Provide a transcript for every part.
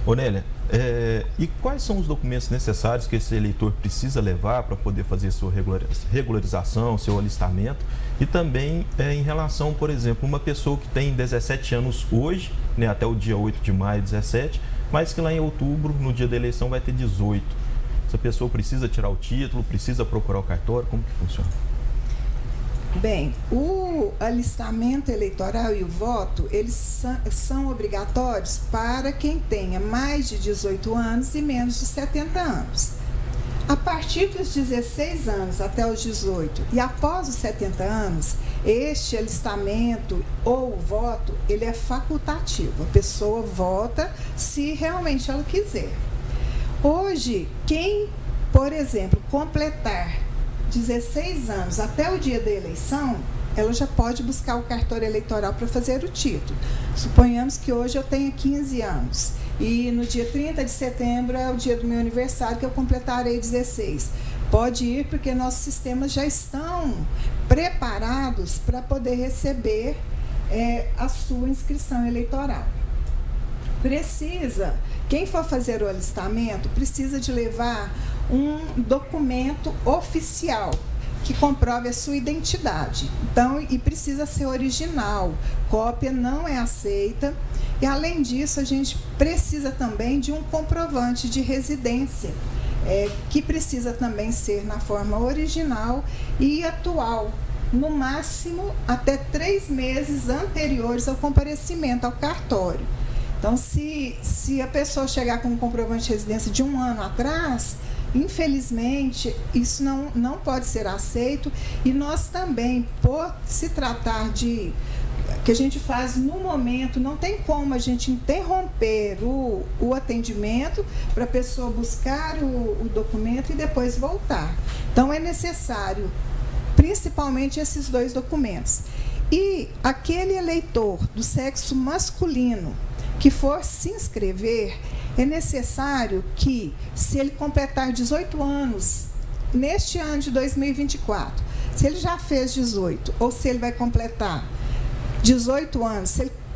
Nélia, e quais são os documentos necessários que esse eleitor precisa levar para poder fazer sua regularização, seu alistamento? E também em relação, por exemplo, uma pessoa que tem 17 anos hoje, né, até o dia 8 de maio, 17, mas que lá em outubro, no dia da eleição, vai ter 18. Essa pessoa precisa tirar o título, precisa procurar o cartório, como que funciona? Bem, o alistamento eleitoral e o voto, eles são obrigatórios para quem tenha mais de 18 anos e menos de 70 anos. A partir dos 16 anos até os 18 e após os 70 anos, este alistamento ou o voto, ele é facultativo. A pessoa vota se realmente ela quiser. Hoje, quem, por exemplo, completar 16 anos até o dia da eleição, ela já pode buscar o cartório eleitoral para fazer o título. Suponhamos que hoje eu tenha 15 anos e no dia 30 de setembro é o dia do meu aniversário, que eu completarei 16. Pode ir, porque nossos sistemas já estão preparados para poder receber a sua inscrição eleitoral. Quem for fazer o alistamento, precisa de levar um documento oficial que comprove a sua identidade. Então, e precisa ser original, cópia não é aceita. E além disso, a gente precisa também de um comprovante de residência, que precisa também ser na forma original e atual, no máximo até 3 meses anteriores ao comparecimento ao cartório. Então, se a pessoa chegar com um comprovante de residência de 1 ano atrás, infelizmente, isso não pode ser aceito. E nós também, por se tratar de que a gente faz no momento, não tem como a gente interromper o atendimento para a pessoa buscar o documento e depois voltar. Então, é necessário, principalmente, esses 2 documentos. E aquele eleitor do sexo masculino que for se inscrever, é necessário que, se ele completar 18 anos, neste ano de 2024, se ele já fez 18, ou se ele vai completar 18 anos,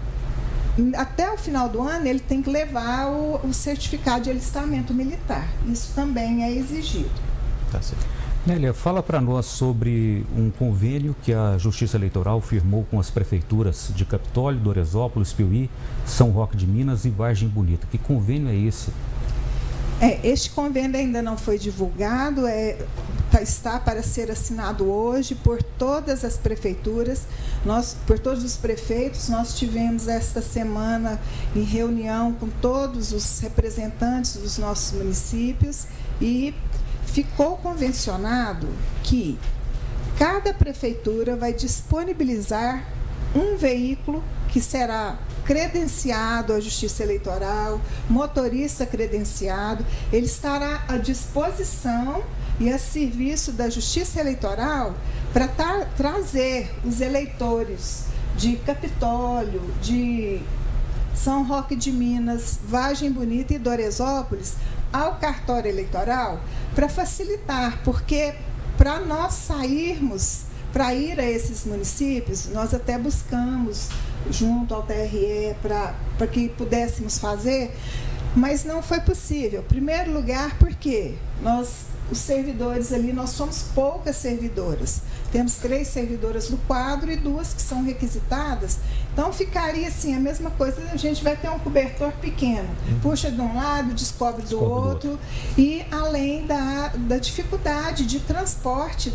até o final do ano, ele tem que levar o certificado de alistamento militar. Isso também é exigido. Tá certo. Nélia, fala para nós sobre um convênio que a Justiça Eleitoral firmou com as prefeituras de Capitólio, Doresópolis, Piuí, São Roque de Minas e Vargem Bonita. Que convênio é esse? Este convênio ainda não foi divulgado, está para ser assinado hoje por todas as prefeituras, por todos os prefeitos. Nós tivemos esta semana em reunião com todos os representantes dos nossos municípios e ficou convencionado que cada prefeitura vai disponibilizar um veículo que será credenciado à Justiça Eleitoral, motorista credenciado. Ele estará à disposição e a serviço da Justiça Eleitoral para trazer os eleitores de Capitólio, de São Roque de Minas, Vargem Bonita e Doresópolis ao cartório eleitoral para facilitar, porque para nós sairmos, para ir a esses municípios, nós até buscamos junto ao TRE para que pudéssemos fazer, mas não foi possível. Em primeiro lugar, porque os servidores ali, nós somos poucas servidoras. Temos 3 servidoras do quadro e 2 que são requisitadas. Então, ficaria assim, a mesma coisa, a gente vai ter um cobertor pequeno. Puxa de um lado, descobre do outro. E além da dificuldade de transporte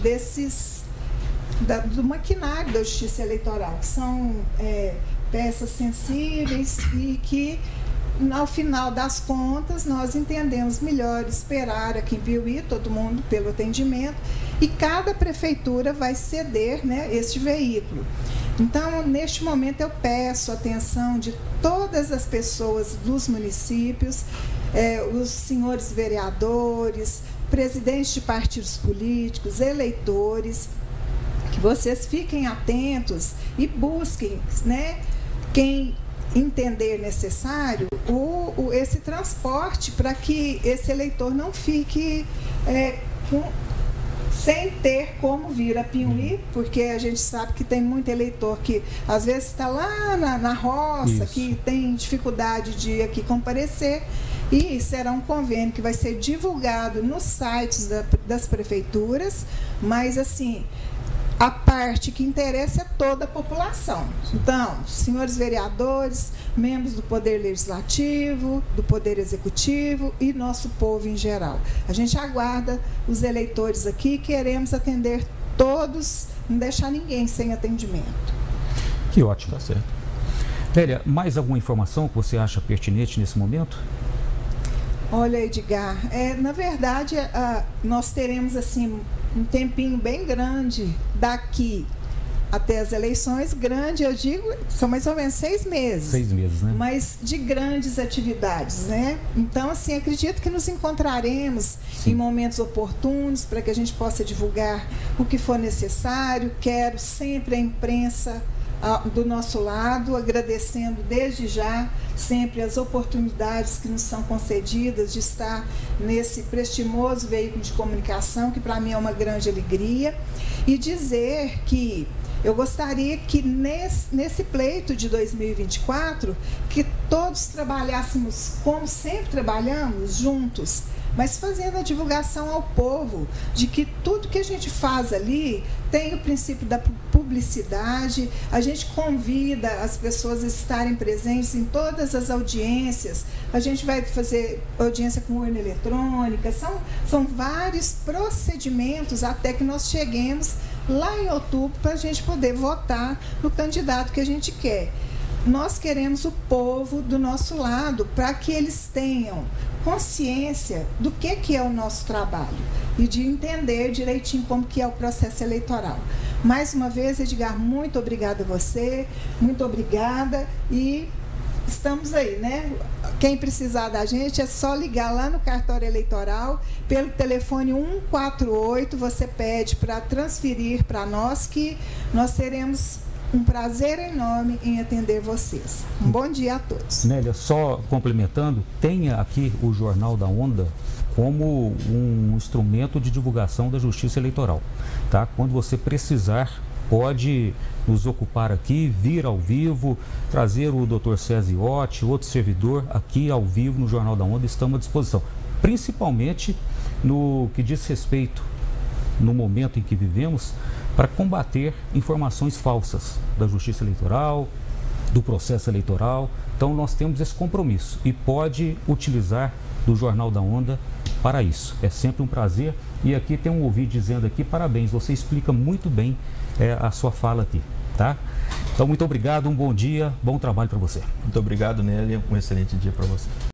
do maquinário da Justiça Eleitoral, que são peças sensíveis e que, ao final das contas, nós entendemos melhor esperar aqui em Piuí, todo mundo pelo atendimento, e cada prefeitura vai ceder, este veículo. Então, neste momento, eu peço a atenção de todas as pessoas dos municípios, os senhores vereadores, presidentes de partidos políticos, eleitores, que vocês fiquem atentos e busquem, quem entender necessário, esse transporte para que esse eleitor não fique sem ter como vir a Piuí, porque a gente sabe que tem muito eleitor que às vezes está lá na roça, que tem dificuldade de aqui comparecer. E será um convênio que vai ser divulgado nos sites das prefeituras, mas assim, a parte que interessa é toda a população. Então, senhores vereadores, membros do Poder Legislativo, do Poder Executivo e nosso povo em geral. A gente aguarda os eleitores aqui, queremos atender todos, não deixar ninguém sem atendimento. Que ótimo. Tá certo. Nélia, mais alguma informação que você acha pertinente nesse momento? Olha, Edgar, na verdade, nós teremos assim um tempinho bem grande daqui até as eleições. Grande, eu digo, são mais ou menos 6 meses. 6 meses, né? Mas de grandes atividades, né? Então, assim, acredito que nos encontraremos em momentos oportunos para que a gente possa divulgar o que for necessário. Quero sempre a imprensa do nosso lado, agradecendo desde já sempre as oportunidades que nos são concedidas de estar nesse prestimoso veículo de comunicação, que para mim é uma grande alegria, e dizer que eu gostaria que nesse pleito de 2024, que todos trabalhássemos como sempre trabalhamos, juntos, mas fazendo a divulgação ao povo de que tudo que a gente faz ali tem o princípio da publicidade. A gente convida as pessoas a estarem presentes em todas as audiências. A gente vai fazer audiência com urna eletrônica. São vários procedimentos até que nós cheguemos lá em outubro para a gente poder votar no candidato que a gente quer. Nós queremos o povo do nosso lado para que eles tenham consciência do que é o nosso trabalho e de entender direitinho como que é o processo eleitoral. Mais uma vez, Edgar, muito obrigada a você, muito obrigada, e estamos aí, né? Quem precisar da gente é só ligar lá no cartório eleitoral, pelo telefone 148, você pede para transferir para nós, que nós teremos um prazer enorme em atender vocês. Um bom dia a todos. Nélia, só complementando, tenha aqui o Jornal da Onda como um instrumento de divulgação da Justiça Eleitoral, tá? Quando você precisar, pode nos ocupar aqui, vir ao vivo, trazer o Dr. César Iotti, outro servidor aqui ao vivo no Jornal da Onda, estamos à disposição. Principalmente no que diz respeito, no momento em que vivemos, para combater informações falsas da Justiça Eleitoral, do processo eleitoral. Então nós temos esse compromisso e pode utilizar do Jornal da Onda para isso. É sempre um prazer. E aqui tem um ouvinte dizendo aqui, parabéns, você explica muito bem a sua fala aqui, tá? Então muito obrigado, um bom dia, bom trabalho para você. Muito obrigado, Nélia, um excelente dia para você.